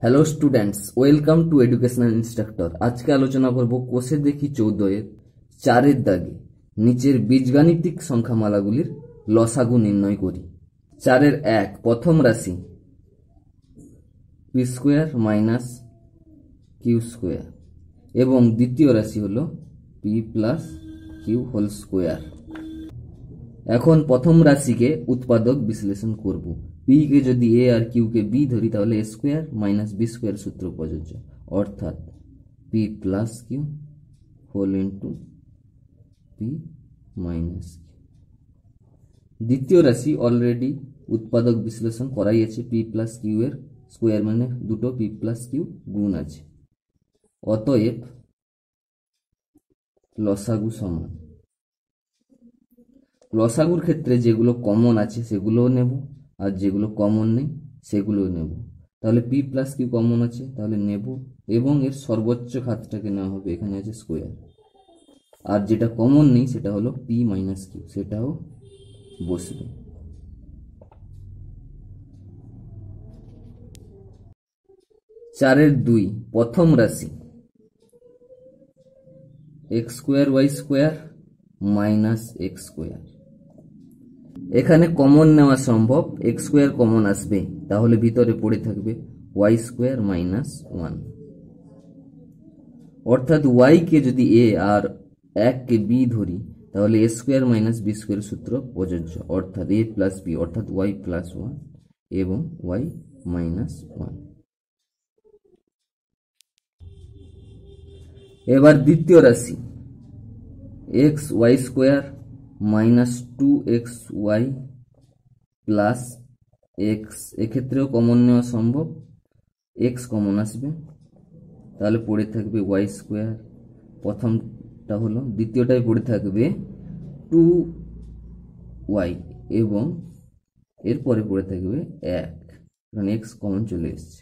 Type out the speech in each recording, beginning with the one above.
Hello students, welcome to educational instructor. আজকে আলোচনা করব কোষে দেখি 14 এর 4 দাগে নিচের বীজগাণিতিক সংখ্যামালাগুলির লসাগু নির্ণয় করি। 4 এর 1 প্রথম রাশি P square minus Q square এবং দ্বিতীয় রাশি হলো P plus Q whole square. এখন প্রথম রাশিকে উৎপাদক বিশ্লেষণ করব। পি কে যদি এ আর কিউ কে বি ধরি তাহলে A square minus B square সূত্র প্রযোজ্য, অর্থাৎ P plus Q whole into P minus Q. দ্বিতীয় রাশি অলরেডি উৎপাদক বিশ্লেষণ করাই আছে, পি প্লাস কিউ এর স্কোয়ার মানে দুটো পি প্লাস কিউ গুণ আছে, অতএব লসাগু সমান। লসাগুর ক্ষেত্রে যেগুলো কমন আছে সেগুলোও নেব, আর যেগুলো কমন নেই সেগুলোও নেব। তাহলে পি প্লাস কিউ কমন আছে, তাহলে নেব, এবং এর সর্বোচ্চ ঘাতটাকে নেওয়া হবে, এখানে আছে স্কোয়ার। আর যেটা কমন নেই সেটা হলো পি মাইনাস কিউ, সেটাও বসবে। চারের 2 প্রথম রাশি X square Y square minus X square. এখানে কমন নেওয়া সম্ভব, এক্স স্কোয়ার কমন আসবে, তাহলে ভিতরে পড়ে থাকবে ওয়াই স্কোয়ার মাইনাস 1, অর্থাৎ ওয়াই কে যদি এ আর 1 কে বি ধরি তাহলে A square minus B square সূত্র প্রযোজ্য, অর্থাৎ এ প্লাস বি, অর্থাৎ ওয়াই প্লাস 1 এবং ওয়াই মাইনাস 1। এবার দ্বিতীয় রাশি X Y square minus 2x Y plus X. এক্ষেত্রেও কমন নেওয়া সম্ভব, এক্স কমন আসবে, তাহলে পড়ে থাকবে ওয়াই স্কোয়ার প্রথমটা হলো, দ্বিতীয়টায় পড়ে থাকবে 2y এবং এরপরে পড়ে থাকবে 1, কারণ এক্স কমন চলে এসছে।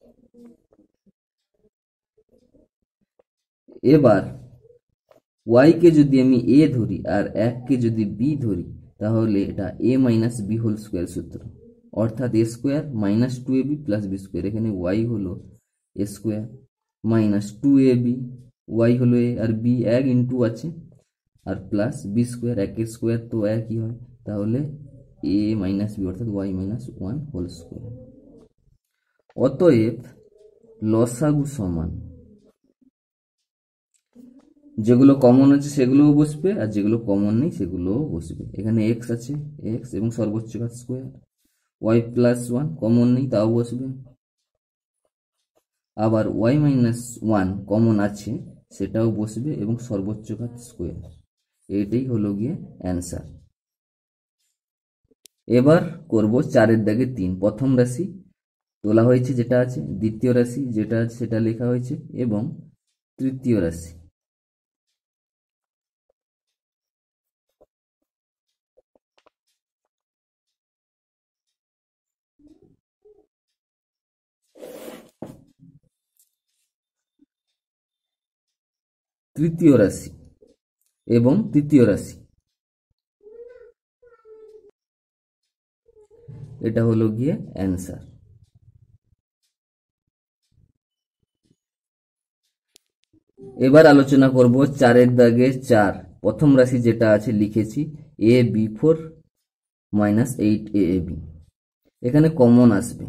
এবার y কে যদি আমি a ধরি আর 1 কে যদি b ধরি তাহলে এটা a minus B whole square সূত্র, অর্থাৎ a square minus 2ab plus B square. এখানে y হলো a square minus 2ab, y হলো a আর b 1 ইন্টু আছে, আর প্লাস বি স্কোয়ার, 1 এর স্কোয়ার তো 1ই হয়, তাহলে a মাইনাস বি অর্থাৎ y মাইনাস 1 হোল স্কোয়ার। অতএব লসাগু সমান, যেগুলো কমন আছে সেগুলোও বসবে আর যেগুলো কমন নেই সেগুলোও বসবে। এখানে এক্স আছে, এক্স এবং সর্বোচ্চ ঘাত স্কোয়ার, ওয়াই প্লাস 1 কমন নেই তাও বসবে, আবার ওয়াই মাইনাস 1 কমন আছে সেটাও বসবে এবং সর্বোচ্চ ঘাত স্কোয়ার। এটাই হলো গিয়ে অ্যান্সার। এবার করব 4 দাগে 3 প্রথম রাশি তোলা হয়েছে যেটা আছে, দ্বিতীয় রাশি যেটা আছে সেটা লেখা হয়েছে, এবং তৃতীয় রাশি। তৃতীয় রাশি এবং তৃতীয় রাশি, এটা হলো গিয়ে অ্যান্সার। এবার আলোচনা করব 4 দাগে 4 প্রথম রাশি যেটা আছে লিখেছি এ বি 4 মাইনাস 8ab। এখানে কমন আসবে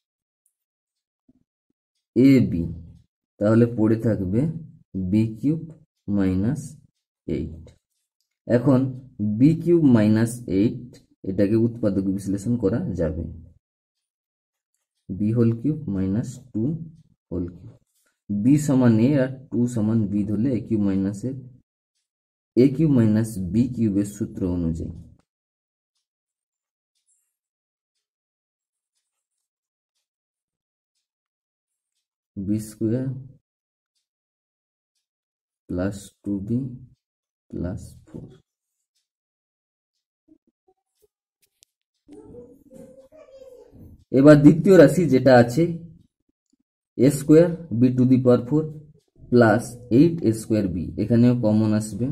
এ বি, তাহলে পড়ে থাকবে বি কিউব মাইনাস 8। এখন বি কিউব মাইনাস 8 এটাকে উৎপাদক বিশ্লেষণ করা যাবে, B whole cube minus 2 whole cube. B সমান এ আর 2 সমান বি ধরলে এ কিউব মাইনাস বি কিউবের সূত্র অনুযায়ী B square plus 2b plus 4। এবার দ্বিতীয় রাশি যেটা আছে A square B to the power 4 plus 8 A square B. এখানেও কমন আসবে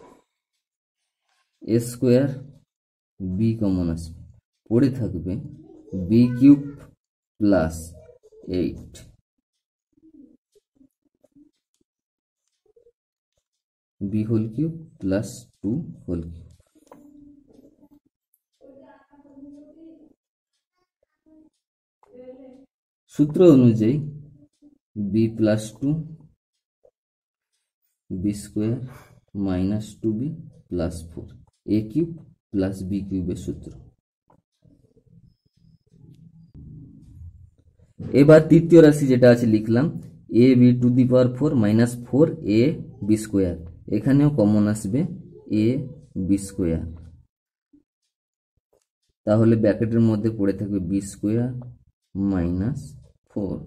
এ স্কোয়ার বি কমন আসবে, পড়ে থাকবে B cube plus 8 B whole cube plus 2 whole cube. সূত্র অনুযায়ী B plus 2 B square minus 2b plus 4 A cube plus B কিউবের সূত্র। এবার তৃতীয় রাশি যেটা আছে লিখলাম A B to the power 4 minus 4 A B square, এখানেও কমন আসবে এ বি স্কোয়ার, তাহলে ব্র্যাকেটের মধ্যে পড়ে থাকবে B square minus 4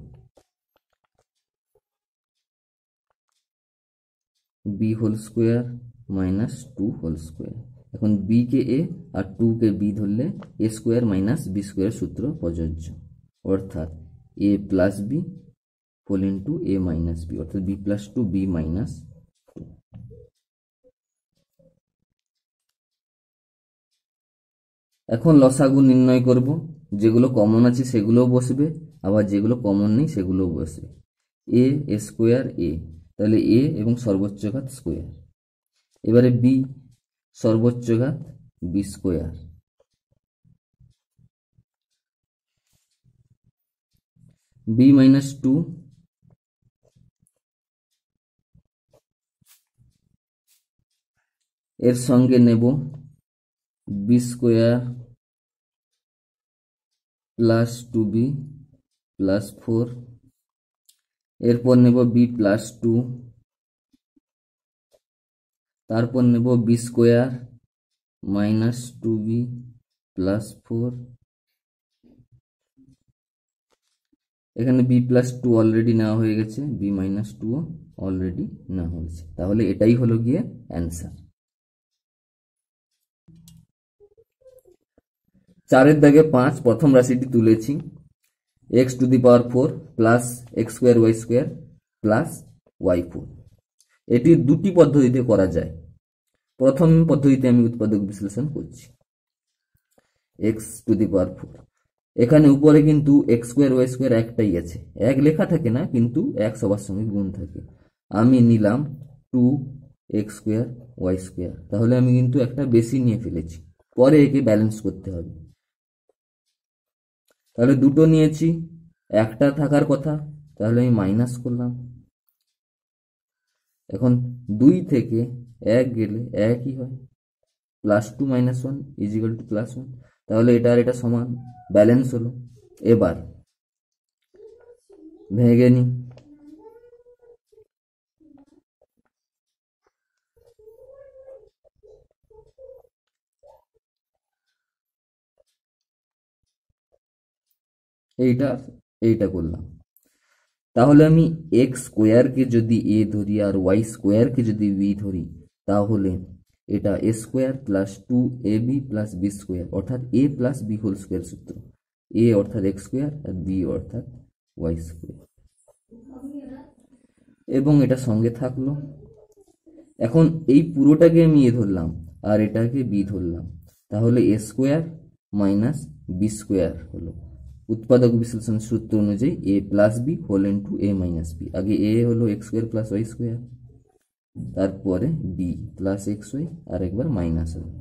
B whole square minus 2 whole square. এখন বি কে এ আর 2 কে বি ধরলে A square minus B square সূত্র প্রযোজ্য, অর্থাৎ A plus B whole into A minus B, অর্থাৎ বি প্লাস 2 বি মাইনাস 2। এখন লসাগু নির্ণয় করব, যেগুলো কমন আছে সেগুলোও বসবে, আবার যেগুলো কমন নেই সেগুলোও বসবে। এ স্কোয়ার এ, তাহলে এ এবং সর্বোচ্চ ঘাত স্কোয়ার। এবারে বি সর্বোচ্চ ঘাত বি স্কোয়ার, বি মাইনাস 2 এর সঙ্গে নেব B square plus 2b plus 4, এরপর নেব বি প্লাস 2, তারপর নেব B square minus 2b plus 4। এখানে বি প্লাস 2 অলরেডি নেওয়া হয়ে গেছে, বি মাইনাস 2 অলরেডি নেওয়া হয়েছে, তাহলে এটাই হলো গিয়ে অ্যান্সার। 4 দাগে 5 প্রথম রাশিটি তুলেছি X to the power 4 plus X square Y square plus Y 4। এটি দুটি পদ্ধতিতে করা যায়। প্রথম পদ্ধতিতে আমি উৎপাদক বিশ্লেষণ করছি। এক্স টু দি পাওয়ার 4, এখানে উপরে কিন্তু এক্স স্কোয়ার ওয়াই স্কোয়ার একটাই আছে, এক লেখা থাকে না কিন্তু এক সবার সঙ্গে গুণ থাকে। আমি নিলাম 2 এক্স স্কোয়ার ওয়াই স্কোয়ার, তাহলে আমি কিন্তু একটা বেশি নিয়ে ফেলেছি, পরে একে ব্যালেন্স করতে হবে। তাহলে দুটো নিয়েছি, একটা থাকার কথা, তাহলে আমি মাইনাস করলাম। এখন 2 থেকে 1 গেলে একই হয়, plus 2 minus 1 is equal to plus 1, তাহলে এটা আর এটা সমান, ব্যালেন্স হলো। এবার ভেঙে নি, এইটা করলাম। তাহলে আমি এক্স স্কোয়ারকে যদি এ ধরি আর ওয়াই স্কোয়ারকে যদি বি ধরি, তাহলে এটা A square plus 2ab plus B square, অর্থাৎ A plus B whole square সূত্র। এ অর্থাৎ এক্স স্কোয়ার আর বি অর্থাৎ ওয়াই স্কোয়ার, এবং এটা সঙ্গে থাকলো। এখন এই পুরোটাকে আমি এ ধরলাম আর এটাকে বি ধরলাম, তাহলে A square minus B square হলো। উৎপাদক বিশ্লেষণ সূত্র অনুযায়ী A plus B whole into A minus B. আগে এ হলো X square plus Y square, তারপরে বি প্লাস এক্স ওয়াই আর একবার মাইনাস হবে।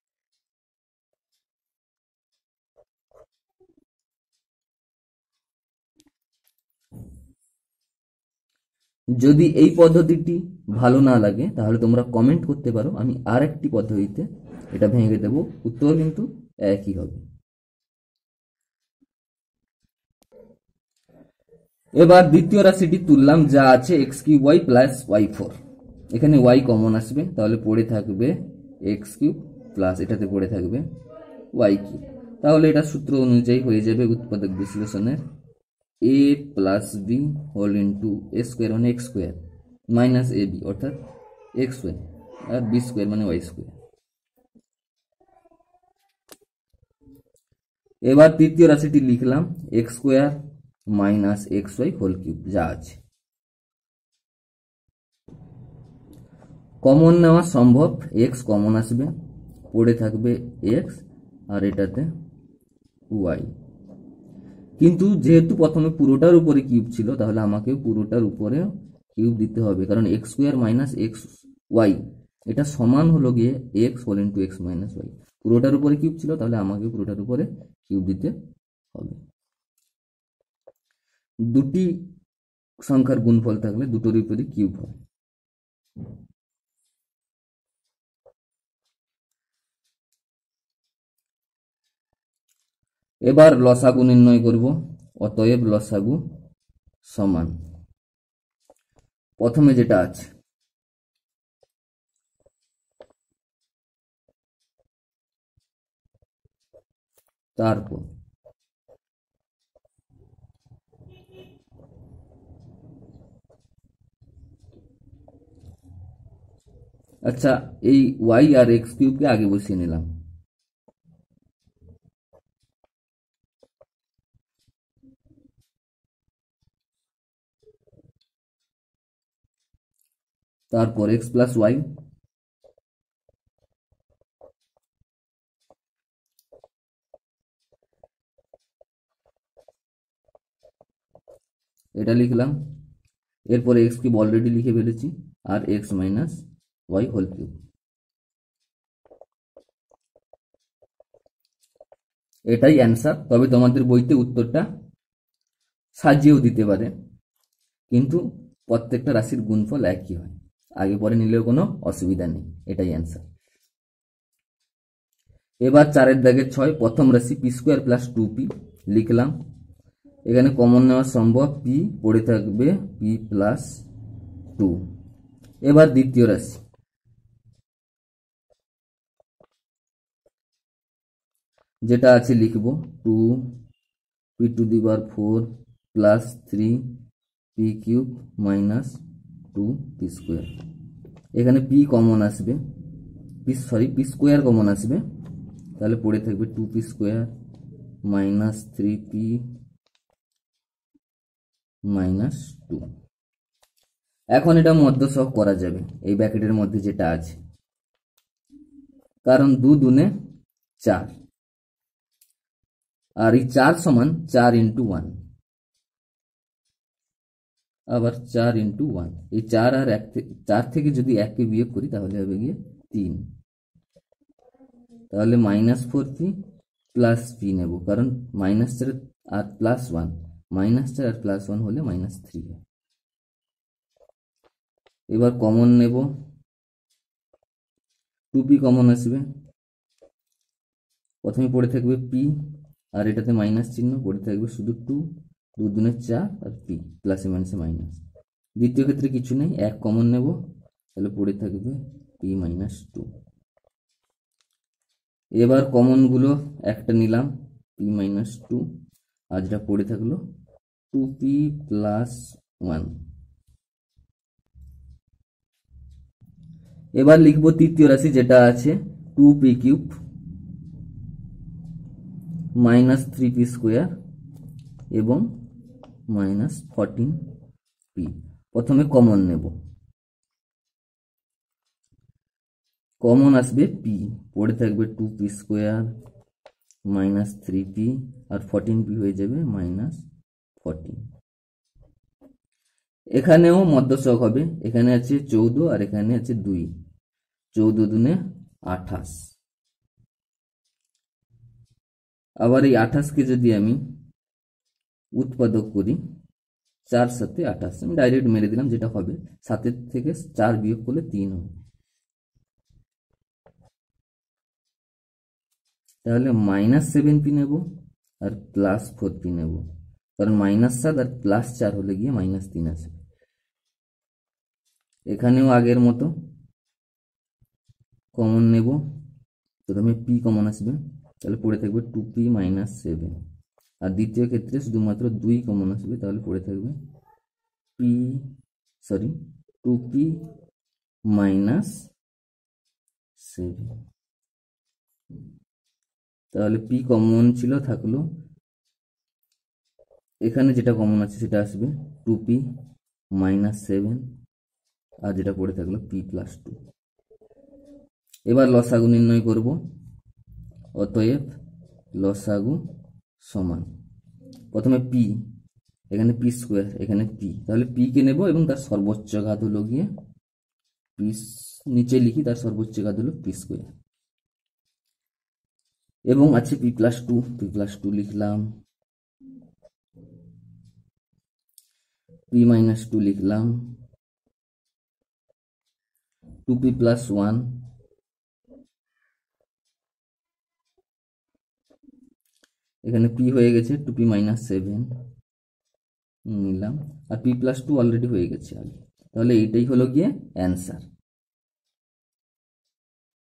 যদি এই পদ্ধতিটি ভালো না লাগে তাহলে তোমরা কমেন্ট করতে পারো, আমি আর একটি পদ্ধতিতে এটা ভেঙে দেব, উত্তর কিন্তু একই হবে। এবার দ্বিতীয় রাশিটি তুললাম, যা আছে X cube Y plus Y 4। এখানে ওয়াই কমন আসবে, তাহলে পড়ে থাকবে এক্স কিউব প্লাস এটাতে পড়ে থাকবে ওয়াই কিউব। তাহলে এটা সূত্র অনুযায়ী হয়ে যাবে উৎপাদক বিশ্লেষণের A plus B whole into A square মানে X square minus A B অর্থাৎ এক্স ওয়াই আর বি স্কোয়ার মানে ওয়াই স্কোয়ার। এবার তৃতীয় রাশিটি লিখলাম X square minus X Y whole cube, যা আছে। কমন নেওয়া সম্ভব, এক্স কমন আসবে, পড়ে থাকবে এক্স আর এটাতে ওয়াই। কিন্তু যেহেতু প্রথমে পুরোটার উপরে কিউব ছিল, তাহলে আমাকে পুরোটার উপরে কিউব দিতে হবে, কারণ X square minus X Y, এটা সমান হলো গিয়ে X whole into X minus Y. পুরোটার উপরে কিউব ছিল, তাহলে আমাকে পুরোটার উপরে কিউব দিতে হবে। দুটি সংখ্যার গুণফল থাকলে দুটোর উপরে কিউব হয়। এবার লসাগু নির্ণয় করব। অতএব লসাগু সমান, প্রথমে যেটা আছে তারপর আচ্ছা, এই ওয়াই আর এক্স কিউবকে আগে বসিয়ে নিলাম। তারপর এক্স প্লাস ওয়াই, এটা লিখলাম। এরপরে এক্স কিউব অলরেডি লিখে ফেলেছি, আর X minus Y whole cube. এটাই অ্যান্সার। তবে তোমাদের বইতে উত্তরটা সাজিয়েও দিতে পারে, কিন্তু প্রত্যেকটা রাশির গুণফল একই হয়, আগে পরে নিলেও কোনো অসুবিধা নেই। এটাই অ্যান্সার। এবার 4 দাগের 6, প্রথম রাশি পি স্কোয়ার প্লাস 2p লিখলাম। এখানে কমন নেওয়া সম্ভব, পি পড়ে থাকবে পি প্লাস 2। এবার দ্বিতীয় রাশি, যেটা আছে লিখব 2p to the power 4 plus 3p cube minus 2p square. এখানে p কমন আসবে, পি স্কোয়ার কমন আসবে, তাহলে পড়ে থাকবে 2p square minus 3p minus 2। এখন এটা মধ্যসহগ করা যাবে এই ব্র্যাকেটের মধ্যে যেটা আছে, কারণ 2 দুনে 4, আর এই 4 সমান 4 ইন্টু 1, আবার 4 ইন্টু 1। এই 4 আর 4 থেকে যদি 1কে বিয়োগ করি তাহলে হবে গিয়ে 3, তাহলে মাইনাস 4p প্লাস p নেব, কারণ মাইনাস 4 আর প্লাস 1, মাইনাস 4 আর প্লাস 1 হলে মাইনাস 3 হয়। এবার কমন নেব, 2p কমন আসবে, প্রথমে পড়ে থাকবে p, আর এটাতে মাইনাস চিহ্ন, পড়ে থাকবে শুধু 2, 2 দুনে 4 আর p প্লাসে মাইনাসে মাইনাস। দ্বিতীয় ক্ষেত্রে কিছু নেই, 1 কমন নেব, তাহলে পড়ে থাকবে p মাইনাস 2। এবার কমন গুলো একটা নিলাম p মাইনাস 2, আর যেটা পড়ে থাকলো 2p প্লাস 1। এবার লিখবো তৃতীয় রাশি, যেটা আছে 2p cube minus 3p square এবং মাইনাস 14p। প্রথমে কমন নেব, কমন আসবে p, পড়ে থাকবে 2p স্কোয়ার মাইনাস 3p, আর 14p হয়ে যাবে মাইনাস 14। এখানেও মধ্যসহগ হবে, এখানে আছে 14 আর এখানে আছে 2, 14 দুনে 28। আবার এই 28কে যদি আমি উৎপাদক করি, 4 সাথে 28, আমি ডাইরেক্ট মেরে দিলাম, যেটা হবে 7 থেকে 4 বিয়োগ করলে 3 হবে, তাহলে মাইনাস 7p নেব আর প্লাস 4p নেব, কারণ মাইনাস 7 আর প্লাস 4 হলে গিয়ে মাইনাস 3 আসবে। এখানেও আগের মতো কমন নেব, প্রথমে p কমন আসবে, তাহলে পড়ে থাকবে 2p মাইনাস 7, আর দ্বিতীয় ক্ষেত্রে শুধুমাত্র 2 কমন আসবে, তাহলে পড়ে থাকবে 2p মাইনাস 7। তাহলে p কমন ছিল, থাকলো, এখানে যেটা কমন আছে সেটা আসবে 2p মাইনাস 7, আর যেটা পড়ে থাকলো p প্লাস 2। এবার লসাগু নির্ণয় করব। অতএব লসাগু সমান, প্রথমে p, এখানে p স্কোয়ার, এখানে p, তাহলে p কে নেব এবং তার সর্বোচ্চ ঘাত হলো গিয়ে পি নিচে লিখি, তার সর্বোচ্চ ঘাত হলো পি স্কোয়ার, এবং আছে পি প্লাস টু লিখলাম, p-2 লিখলাম, 2p+1, এখানে p হয়ে গেছে 2p-7 নিলাম, আর p+2 অলরেডি হয়ে গেছে আগে। তাহলে এইটাই হলো গিয়ে অ্যান্সার।